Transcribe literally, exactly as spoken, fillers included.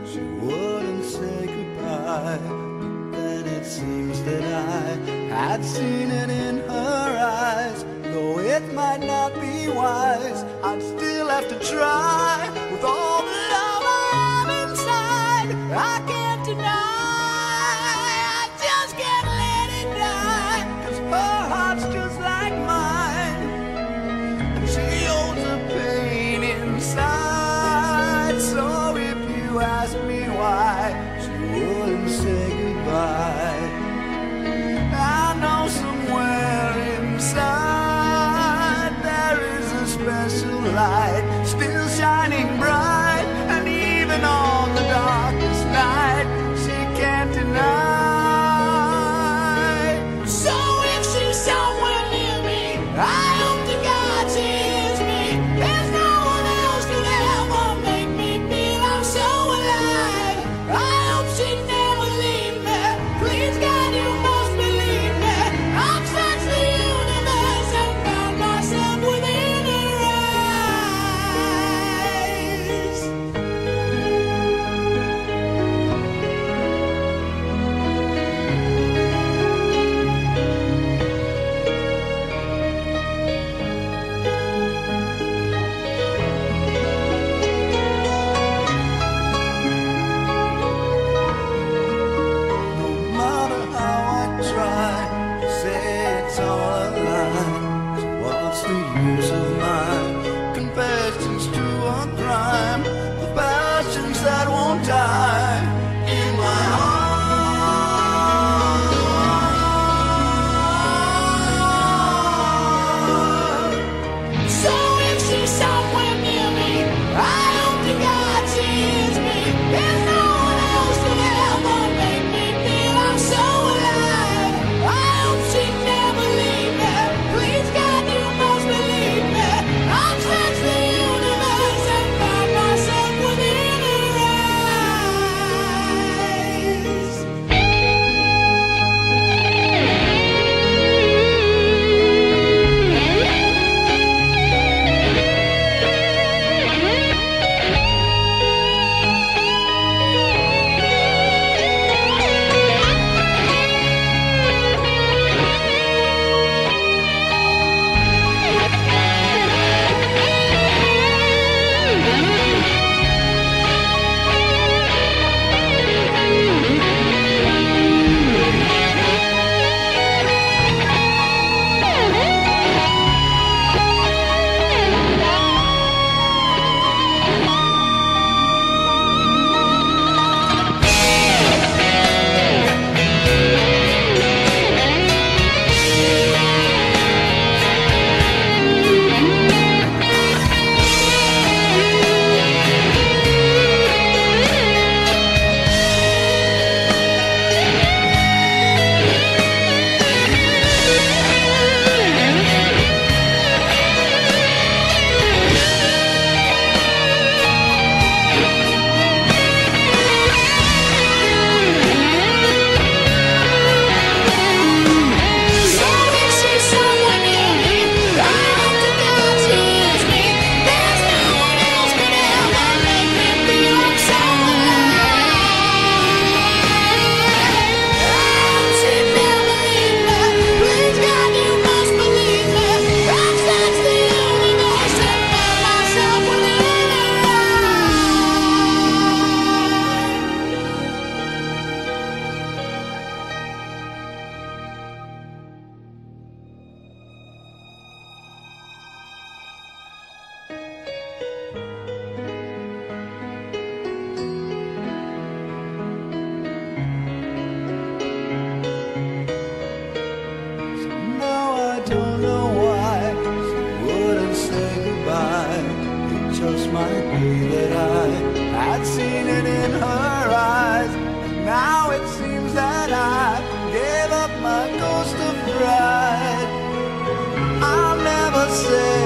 she wouldn't say goodbye. But then it seems that I had seen it in her eyes. Though it might not be wise, I'd still have to try. With all the love I have inside, I can't deny, I just can't let it die. Cause her heart's just like mine, and she holds the pain inside. So if you ask me why she wouldn't say goodbye, I know somewhere inside there is a special light still shining bright, and even on the darkest night she can't deny. So if she's somewhere near me, I hope to God she hears me. There's no one else could ever make me feel I'm so alive. I hope she never leave me. Please God, you must believe me. I've searched the universe and found myself within her eyes. No matter how I try to say it's all a lie, so what's the use of my confessions to a crime? The passions that won't die in my heart. So if she's somewhere near me, I hope to God she hears me. There's no one else could ever make me feel I'm so alive. I hope she never leave me. Please God, you must believe me. I've searched the universe and found myself within her eyes. Just might be that I had seen it in her eyes, and now it seems that I gave up my ghost of pride. I'll never say